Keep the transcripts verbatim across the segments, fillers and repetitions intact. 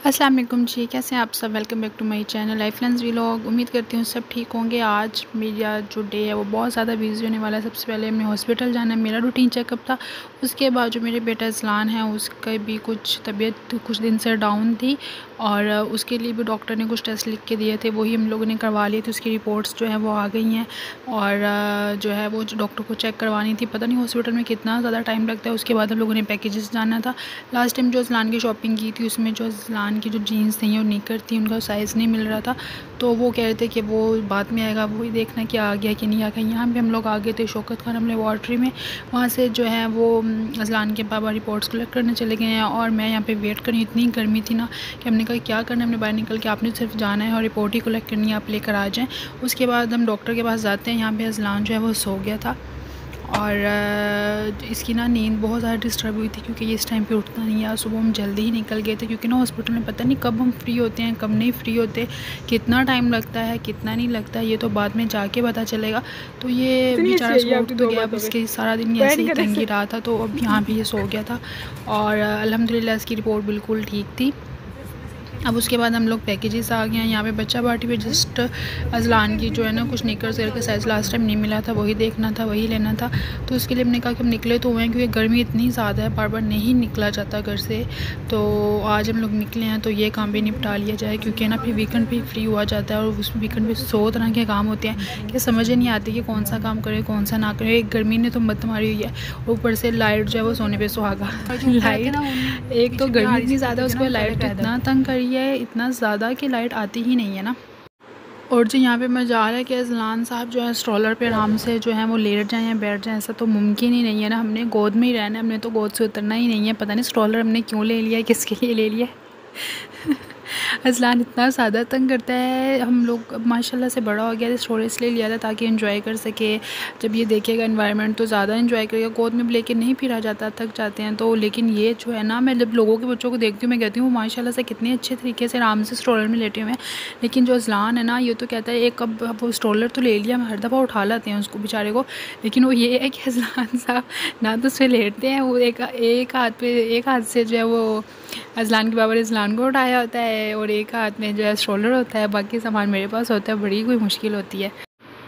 अस्सलाम वालेकुम जी, कैसे हैं आप सब। Welcome back to my channel lifelines vlog. उम्मीद करती हूँ सब ठीक होंगे। आज मेरा जो डे है वो बहुत ज़्यादा बिजी होने वाला है। सबसे पहले हमें हॉस्पिटल जाना है, मेरा रूटीन चेकअप था। उसके बाद जो मेरे बेटा अज़लान है उसका भी कुछ तबीयत कुछ दिन से डाउन थी और उसके लिए भी डॉक्टर ने कुछ टेस्ट लिख के दिए थे, वही हम लोगों ने करवा लिए थे। उसकी रिपोर्ट्स जो है वो आ गई हैं और जो है वो डॉक्टर को चेक करवानी थी। पता नहीं हॉस्पिटल में कितना ज़्यादा टाइम लगता है। उसके बाद हम लोगों ने पैकेजेस जाना था। लास्ट टाइम जो अज़लान की शॉपिंग की थी उसमें जो अज़लान की जो जीन्स थी और निकर थी उनका साइज़ नहीं मिल रहा था, तो वो कह रहे थे कि वो बाद में आएगा, वही देखना कि आ गया कि नहीं आ गया। यहाँ पे हम लोग आ गए थे शौकत खान लेबॉर्ट्री में। वहाँ से जो है वो अज़लान के पापा रिपोर्ट्स कलेक्ट करने चले गए हैं और मैं यहाँ पे वेट करी। इतनी गर्मी थी ना कि हमने कहा क्या करना है, हमने बाहर निकल के आपने सिर्फ जाना है और रिपोर्ट ही कलेक्ट करनी है, आप लेकर आ जाएँ। उसके बाद हम डॉक्टर के पास जाते हैं। यहाँ पर अज़लान जो है वो सो गया था और इसकी ना नींद बहुत ज़्यादा डिस्टर्ब हुई थी क्योंकि ये इस टाइम पे उठता नहीं है। सुबह हम जल्दी ही निकल गए थे क्योंकि ना हॉस्पिटल में पता नहीं कब हम फ्री होते हैं कब नहीं फ्री होते, कितना टाइम लगता है कितना नहीं लगता है ये तो बाद में जाके पता चलेगा। तो ये बेचारा सो उठ तो गया। अब इसके सारा दिन ऐसे ही तंगी रहा था, तो अब यहाँ पे ये सो गया था और अल्हम्दुलिल्लाह इसकी रिपोर्ट बिल्कुल ठीक थी। अब उसके बाद हम लोग पैकेजेस आ गए हैं। यहाँ पे बच्चा पार्टी पे जस्ट अज़लान की जो है ना कुछ निकर्स का साइज़ लास्ट टाइम नहीं मिला था, वही देखना था वही लेना था। तो उसके लिए हमने कहा कि हम निकले तो हुए हैं क्योंकि गर्मी इतनी ज़्यादा है, बार बार नहीं निकला जाता घर से। तो आज हम लोग निकले हैं तो ये काम भी निपटा लिया जाए क्योंकि ना फिर वीकेंड पे फ्री हुआ जाता है और उस वीकेंड पे सौ तरह के काम होते हैं कि समझ ही नहीं आती कि कौन सा काम करें कौन सा ना करें। एक गर्मी ने तो मत मारी हुई है, ऊपर से लाइट जो है वो सोने पे सुहागा। लाइट एक तो गर्मी इतनी ज़्यादा, उसको लाइट इतना तंग करी है इतना ज़्यादा कि लाइट आती ही नहीं है ना। और जो यहाँ पे मजा आ रहा है कि अज़लान साहब जो है स्ट्रॉलर पे आराम से जो है वो लेट जाएँ या बैठ जाएँ, ऐसा तो मुमकिन ही नहीं है ना। हमने गोद में ही रहना है, हमने तो गोद से उतरना ही नहीं है। पता नहीं स्ट्रॉलर हमने क्यों ले लिया है, किसके लिए ले लिया है। अज़लान इतना ज़्यादा तंग करता है। हम लोग माशाल्लाह से बड़ा हो गया है, स्टोरेज इसलिए लिया था ताकि एंजॉय कर सके। जब ये देखेगा एनवायरनमेंट तो ज़्यादा एंजॉय करेगा। गोद में लेके नहीं फिरा जाता, थक जाते हैं तो। लेकिन ये जो है ना, मैं जब लोगों के बच्चों को देखती हूँ मैं कहती हूँ माशाल्लाह से कितने अच्छे तरीके से आराम से स्ट्रोलर में लेटे हुए हैं। लेकिन जो अज़लान है ना ये तो कहता है एक अब वो स्ट्रोलर तो ले लिया, हर दफ़ा उठा लाते हैं उसको बेचारे को। लेकिन वो ये है कि अज़लान साहब ना तो उसमें लेटते हैं, वो एक एक हाथ पे एक हाथ से जो है वो अज़लान के बाबा ने अज़लान को उठाया होता है और एक हाथ में जो है स्ट्रोलर होता है, बाकी सामान मेरे पास होता है। बड़ी कोई मुश्किल होती है।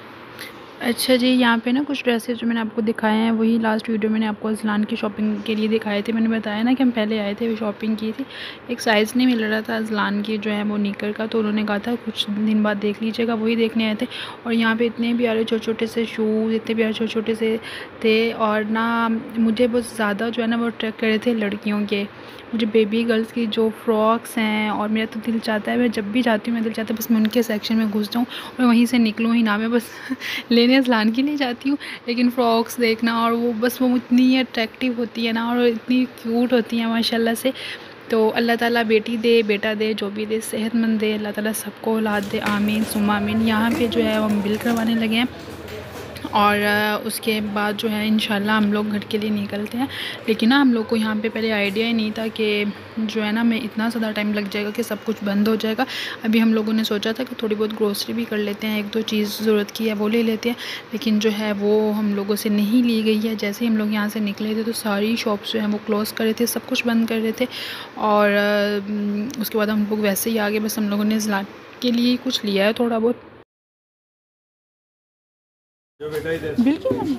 अच्छा जी, यहाँ पे ना कुछ ड्रेसेस जो मैंने आपको दिखाए हैं वही लास्ट वीडियो मैंने आपको अज़लान की शॉपिंग के लिए दिखाए थे। मैंने बताया ना कि हम पहले आए थे, वो शॉपिंग की थी। एक साइज़ नहीं मिल रहा था अज़लान की जो है वो निकर का, तो उन्होंने कहा था कुछ दिन बाद देख लीजिएगा, वही देखने आए थे। और यहाँ पे इतने प्यारे छोटे छोटे से शूज़, इतने प्यारे छोटे छोटे से थे। और ना मुझे बहुत ज़्यादा जो है ना वो अट्रैक्ट कर रहे थे लड़कियों के, मुझे बेबी गर्ल्स की जो फ्रॉक्स हैं। और मेरा तो दिल चाहता है, मैं जब भी जाती हूँ मैं दिल चाहता है बस मैं उनके सेक्शन में घुस जाऊँ और वहीं से निकलूँ ही ना। मैं बस लेने अज़लान की नहीं जाती हूँ, लेकिन फ़्रॉक्स देखना और वो बस वो इतनी अट्रैक्टिव होती है ना और इतनी क्यूट होती हैं माशाल्लाह से। तो अल्लाह ताला बेटी दे बेटा दे जो भी दे, सेहतमंद दे अल्लाह ताला सबको औलाद दे, आमीन सुम्मा आमीन। यहाँ पे जो है हम बिल करवाने लगे हैं और उसके बाद जो है इंशाल्लाह हम लोग घर के लिए निकलते हैं। लेकिन ना हम लोग को यहाँ पे पहले आइडिया ही नहीं था कि जो है ना मैं इतना ज़्यादा टाइम लग जाएगा कि सब कुछ बंद हो जाएगा। अभी हम लोगों ने सोचा था कि थोड़ी बहुत ग्रोसरी भी कर लेते हैं, एक दो चीज़ ज़रूरत की है वो ले लेते हैं, लेकिन जो है वो हम लोगों से नहीं ली गई है। जैसे ही हम लोग यहाँ से निकले थे तो सारी शॉप्स जो हैं वो क्लोज़ कर रहे थे, सब कुछ बंद कर रहे थे। और उसके बाद हम लोग वैसे ही आगे, बस हम लोगों ने अज़लान के लिए कुछ लिया है थोड़ा बहुत। बिल्कुल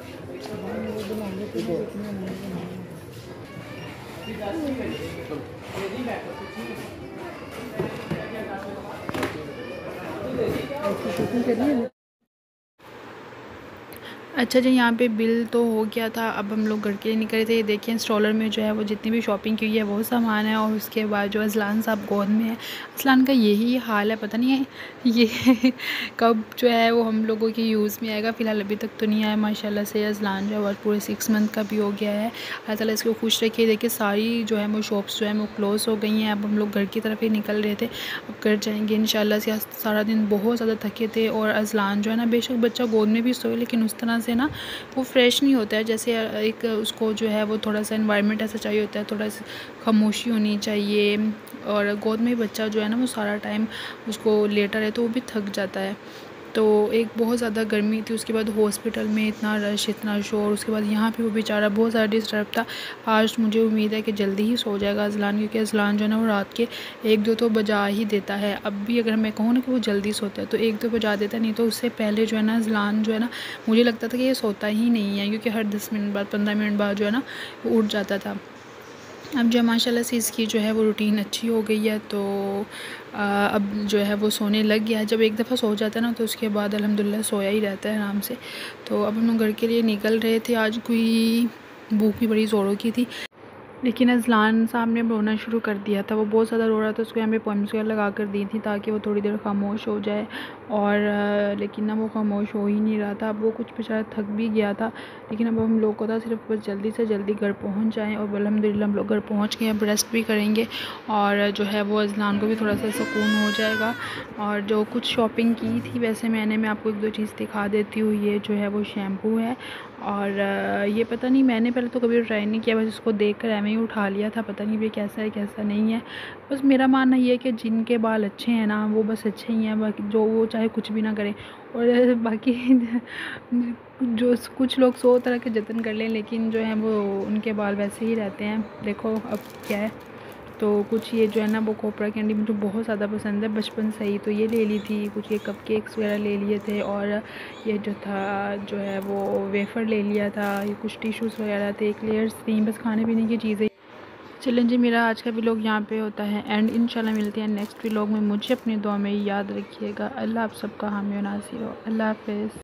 अच्छा जी, यहाँ पे बिल तो हो गया था, अब हम लोग घर के लिए निकले थे। देखिए स्ट्रॉलर में जो है वो जितनी भी शॉपिंग की है वो सामान है। और उसके बाद जो अज़लान साहब गोद में है, अज़लान का यही हाल है, पता नहीं है ये कब जो है वो हम लोगों के यूज़ में आएगा। फ़िलहाल अभी तक तो नहीं आया माशाल्लाह से। अज़लान जो है पूरे सिक्स मंथ का भी हो गया है। अल्लाह ताला इसको खुश रखिए। देखिए सारी जो है वो शॉप्स जो है वो क्लोज़ हो गई हैं। अब हम लोग घर की तरफ ही निकल रहे थे, अब घर जाएंगे इंशाल्लाह से। सारा दिन बहुत ज़्यादा थके थे और अज़लान जो है ना, बेशक बच्चा गोद में भी सोए लेकिन उस तरह से ना वो फ्रेश नहीं होता है। जैसे एक उसको जो है वो थोड़ा सा एनवायरनमेंट ऐसा चाहिए होता है, थोड़ा सा खामोशी होनी चाहिए। और गोद में बच्चा जो है ना वो सारा टाइम उसको लेटा रहे तो वो भी थक जाता है। तो एक बहुत ज़्यादा गर्मी थी, उसके बाद हॉस्पिटल में इतना रश, इतना शोर, उसके बाद यहाँ पे वो बेचारा बहुत ज़्यादा डिस्टर्ब था। आज मुझे उम्मीद है कि जल्दी ही सो जाएगा अज़लान, क्योंकि अज़लान जो है ना वो रात के एक दो तो बजा ही देता है। अब भी अगर मैं कहूँ ना कि वो जल्दी सोता है तो एक दो बजा देता है, नहीं तो उससे पहले जो है ना अज़लान जो है ना मुझे लगता था कि ये सोता ही नहीं है, क्योंकि हर दस मिनट बाद पंद्रह मिनट बाद जो है ना वो उठ जाता था। अब जो माशाल्लाह से इसकी जो है वो रूटीन अच्छी हो गई है, तो आ, अब जो है वो सोने लग गया है। जब एक दफ़ा सो जाता है ना तो उसके बाद अल्हम्दुलिल्लाह सोया ही रहता है आराम से। तो अब हम लोग घर के लिए निकल रहे थे। आज कोई भूख भी बड़ी ज़ोरों की थी, लेकिन अज़लान साहब ने रोना शुरू कर दिया था। वो बहुत ज़्यादा रो रहा था, उसको यहाँ पे पोएम्स वगैरह लगा कर दी थी ताकि वो थोड़ी देर खामोश हो जाए, और लेकिन ना वो खामोश हो ही नहीं रहा था। अब वो कुछ बेचारा थक भी गया था, लेकिन अब हम लोग को था सिर्फ बस जल्दी से जल्दी घर पहुँच जाएँ। और अल्हम्दुलिल्लाह हम लोग घर पहुँच गए। अब रेस्ट भी करेंगे और जो है वो अज़लान को भी थोड़ा सा सुकून हो जाएगा। और जो कुछ शॉपिंग की थी वैसे मैंने, मैं आपको एक दो चीज़ दिखा देती हूँ। ये जो है वो शैम्पू है, और ये पता नहीं, मैंने पहले तो कभी ट्राई नहीं किया, बस इसको देख कर एवं ही उठा लिया था। पता नहीं ये कैसा है कैसा नहीं है। बस मेरा मानना ये है कि जिनके बाल अच्छे हैं ना वो बस अच्छे ही हैं, बाकी जो वो चाहे कुछ भी ना करें। और बाकी जो कुछ लोग सौ तरह के जतन कर लें, लेकिन जो है वो उनके बाल वैसे ही रहते हैं। देखो अब क्या है। तो कुछ ये जो है ना वो कोपरा कैंडी मुझे बहुत ज़्यादा पसंद है बचपन से ही, तो ये ले ली थी। कुछ ये कप केक्स वगैरह ले लिए थे, और ये जो था जो है वो वेफ़र ले लिया था। ये कुछ टिश्यूज़ वगैरह थे, क्लियर्स थी, बस खाने पीने की चीज़ें। चलें जी, मेरा आज का व्लॉग यहाँ पे होता है एंड इंशाल्लाह मिलते हैं नेक्स्ट व्लॉग में। मुझे अपनी दुआ में याद रखिएगा। अल्लाह आप सबका हामी और नासिर हो। अल्लाह हाफ़िज़।